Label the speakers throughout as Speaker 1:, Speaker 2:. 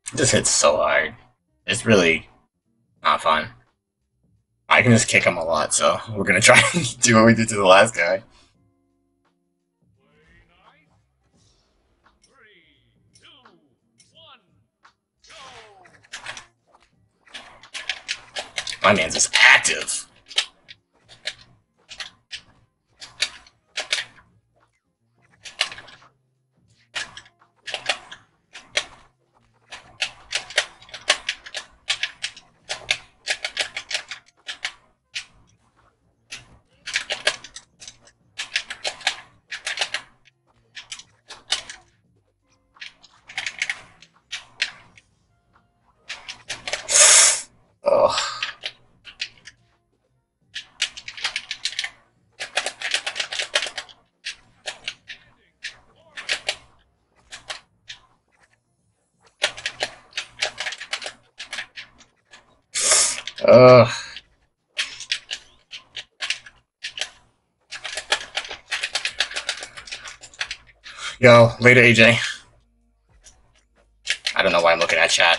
Speaker 1: It just hits so hard. It's really not fun. I can just kick him a lot, so we're gonna try and do what we did to the last guy. My man's just active. Ugh. Ugh. Yo, later, AJ. I don't know why I'm looking at chat.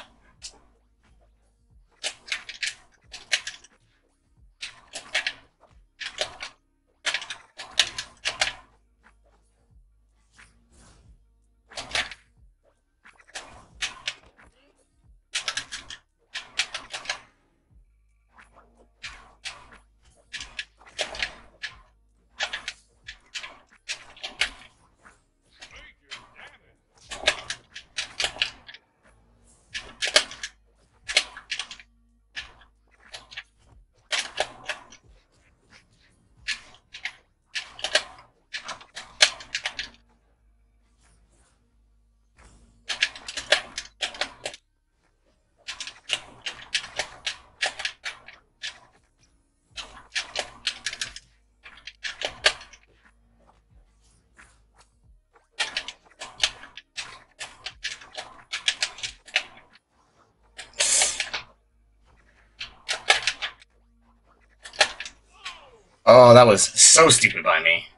Speaker 1: Oh, that was so stupid by me.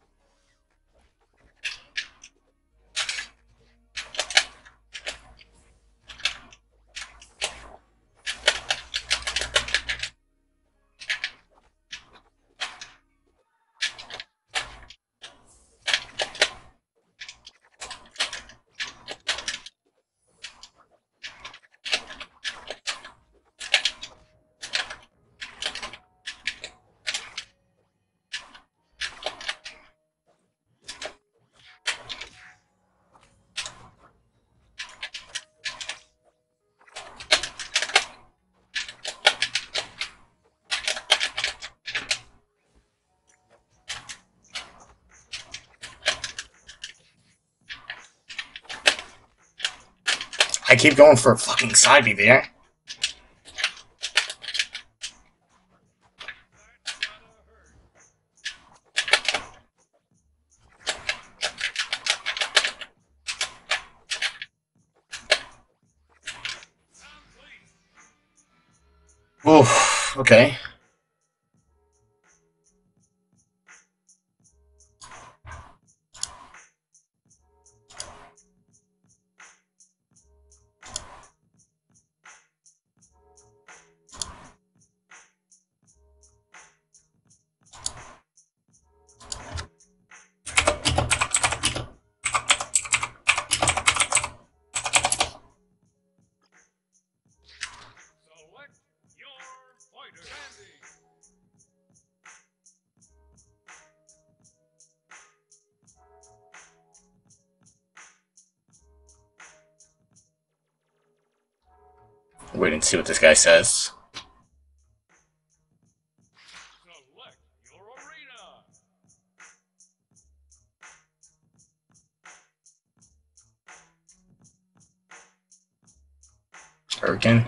Speaker 1: I keep going for a fucking side B there. Oof, okay. Wait and see what this guy says. Hurricane.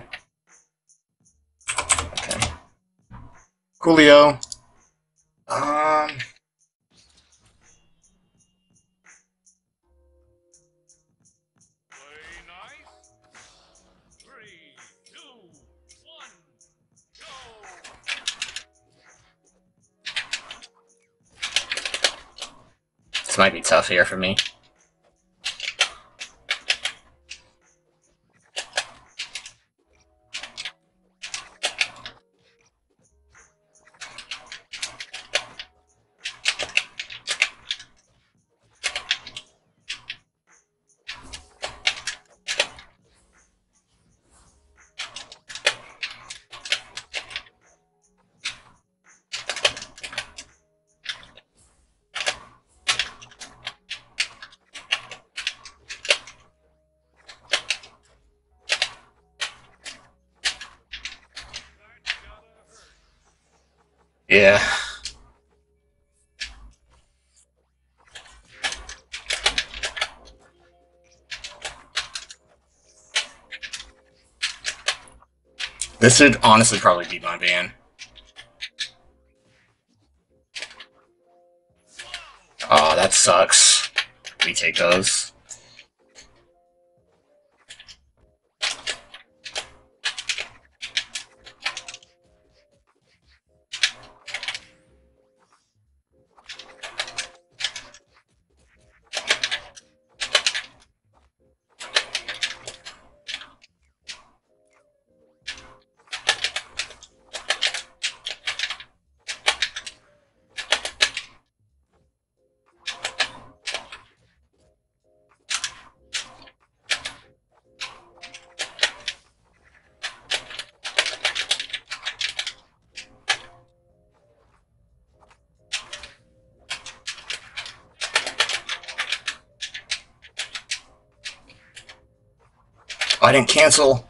Speaker 1: Okay. Coolio. This might be tough here for me. Yeah. This should honestly probably be my ban. Oh, that sucks. We take those. Oh, I didn't cancel.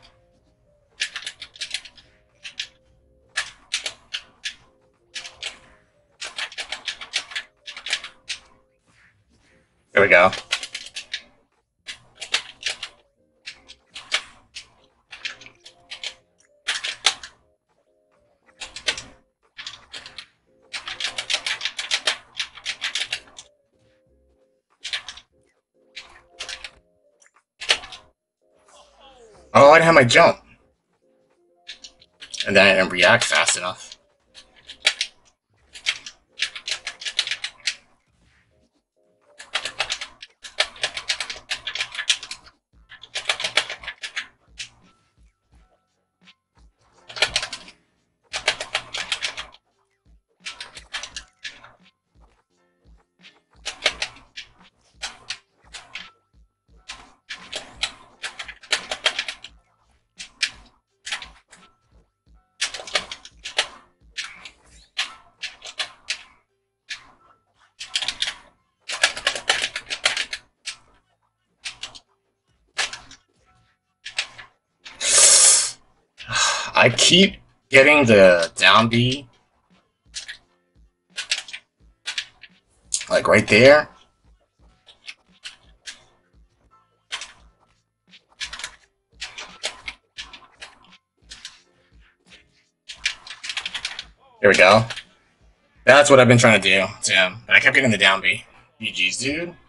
Speaker 1: There we go. Oh, I didn't have my jump. And then I didn't react fast enough. I keep getting the down B, like right there. There we go. That's what I've been trying to do to him, but I kept getting the down B. GG's, dude.